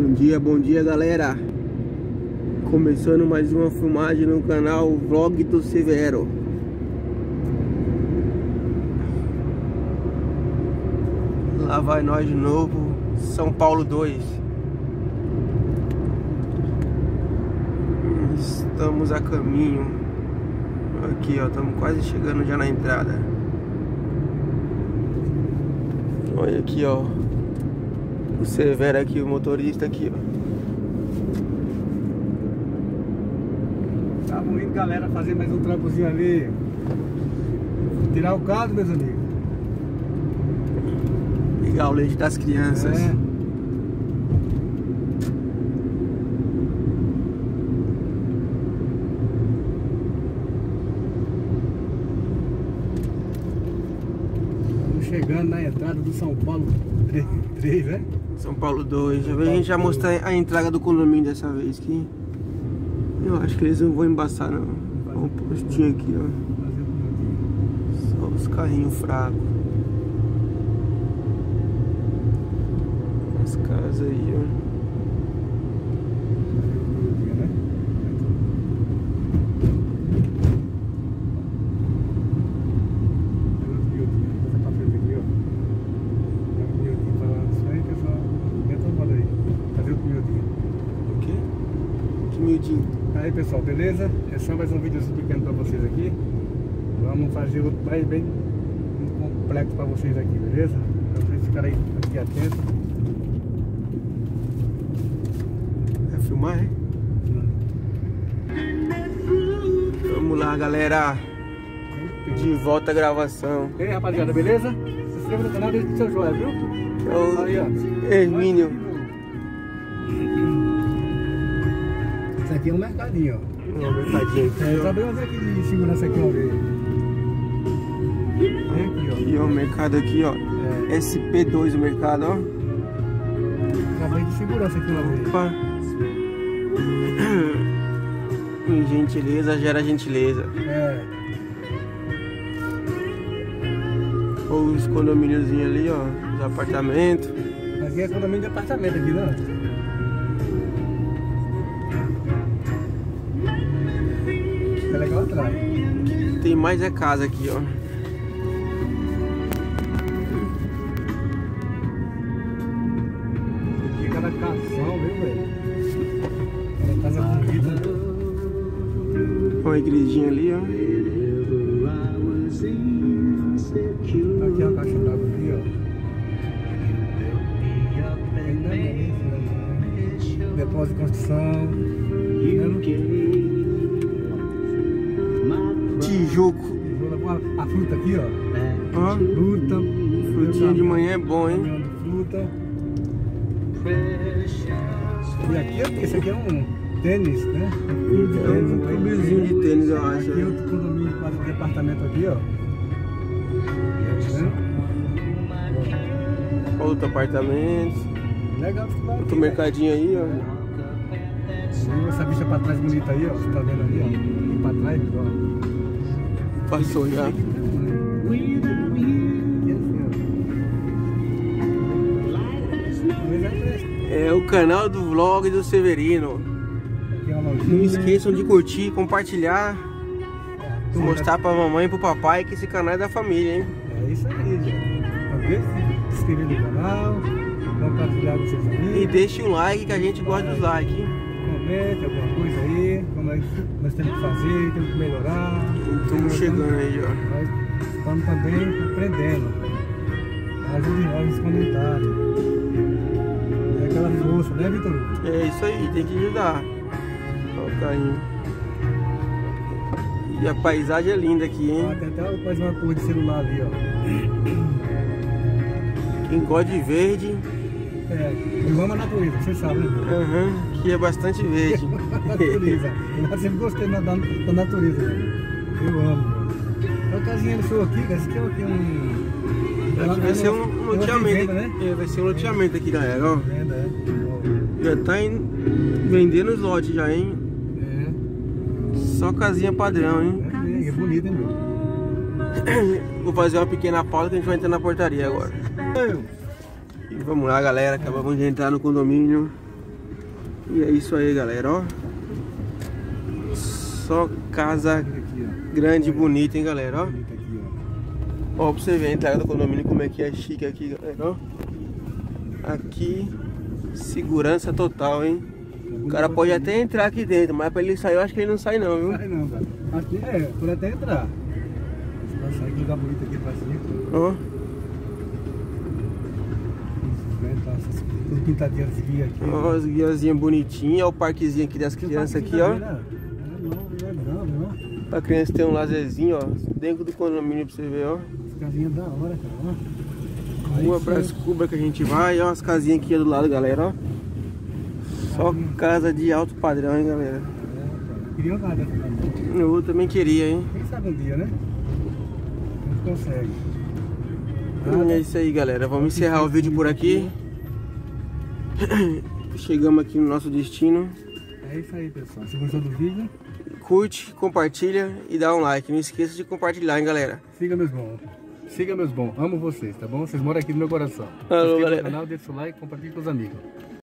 Bom dia galera. Começando mais uma filmagem no canal Vlog do Severo. Lá vai nós de novo, São Paulo 2. Estamos a caminho. Aqui ó, estamos quase chegando já na entrada. Olha aqui ó, o Severo aqui, o motorista aqui ó. Tá indo galera fazer mais um trampozinho ali. Tirar o caldo, meus amigos. Pegar o leite das crianças. Estamos chegando na entrada do São Paulo 3, né? São Paulo 2. Já veio a gente já mostrar a entrada do condomínio dessa vez aqui. Eu acho que eles não vão embaçar não. Olha o postinho aqui ó. Só os carrinhos fracos. As casas aí ó. Aí pessoal, beleza? É só mais um videozinho pequeno pra vocês aqui. Vamos fazer outro mais bem complexo pra vocês aqui, beleza? Então vocês ficarem aqui atentos. Vai filmar, hein? Vamos lá galera. De volta à gravação. E aí rapaziada, beleza? Se inscreva no canal e deixa o seu joinha, viu? É o aí, ó. Hermínio. Isso aqui é um mercadinho, ó. Um mercadinho aqui, ó. Só vamos ver aqui de segurança aqui, uma vez. Vem aqui, ó. E ó, o mercado aqui, ó. SP2 o mercado, ó. Trabalho de segurança aqui, uma vez. Opa. Gentileza gera gentileza. Ou os condomíniozinhos ali, ó. Os apartamentos. Aqui é condomínio de apartamento aqui, não? É legal atrás. Tem mais é casa aqui, ó. Aqui cada casão, viu, velho? Cada casa bonita. Olha a igrejinha ali, ó. Aqui é a caixa d'água aqui, ó. Depósito de construção. Tijuco. A fruta aqui, ó. Ó. Fruta. Frutinha de manhã é bom, hein? Fruta. E aqui, esse aqui é um tênis, né? É um clubezinho de tênis, eu acho. Aqui outro condomínio de departamento aqui, ó. Outro apartamento. Legal, outro mercadinho aí, ó. Essa bicha pra trás bonita aí, ó. Você tá vendo ali, ó. E pra trás, ó. Passou já. É o canal do Vlog do Severino. Não esqueçam de curtir, compartilhar, mostrar pra mamãe e pro papai que esse canal é da família, hein? É isso aí, gente. Se inscrever no canal, compartilhar com seus amigos. E deixe um like que a gente gosta dos likes. Comente alguma coisa aí, como nós temos que fazer, temos que melhorar. Estamos chegando aí, ó. Nós estamos também aprendendo. Ajude nós nos comentários. É aquela força, né, Vitor? É isso aí, tem que ajudar. Olha o carrinho. E a paisagem é linda aqui, hein? Tem até quase uma cor de celular ali, ó. Quem gosta de verde. Eu amo a natureza, você sabe, né? Aqui é bastante verde. Natureza. Eu sempre gostei da natureza, velho. Eu amo. Olha a casinha do show aqui, esse aqui é Aqui vai ser um loteamento, né? Vai ser um loteamento aqui, galera, ó. Já tá vendendo os lotes já, hein? Só casinha padrão, hein? É bonito, hein, meu? Vou fazer uma pequena pausa que a gente vai entrar na portaria agora. E vamos lá, galera. Acabamos de entrar no condomínio. E é isso aí, galera, ó. Só casa grande e bonita, hein, galera, ó. Ó, pra você ver a entrada do condomínio como é que é chique aqui, galera, ó. Aqui, segurança total, hein. O cara pode até entrar aqui dentro, mas pra ele sair, eu acho que ele não sai não, viu? Sai não, cara. Aqui pode até entrar. Você vai sair, que lugar bonito aqui pra cima. Ó. Tudo pintadinho as guias aqui. Ó, as guiazinhas bonitinhas, ó, o parquezinho aqui das crianças aqui, ó. Não. Pra criança ter um lazerzinho, ó, dentro do condomínio pra você ver, ó. As casinhas da hora, cara, ó. Rua Brás Cubas que a gente vai, ó, as casinhas aqui do lado, galera, ó. Só casa de alto padrão, hein, galera. Queria uma casa dessa também. Eu também queria, hein. Quem sabe um dia, né? A gente consegue. É isso aí, galera. Vamos encerrar o vídeo por aqui. Chegamos aqui no nosso destino. É isso aí, pessoal. Se gostou do vídeo, curte, compartilha e dá um like. Não esqueça de compartilhar, hein, galera. Siga meus bons. Siga meus bons. Amo vocês, tá bom? Vocês moram aqui no meu coração. Falou, se inscreva galera. no canal, deixa o like, compartilhe com os amigos.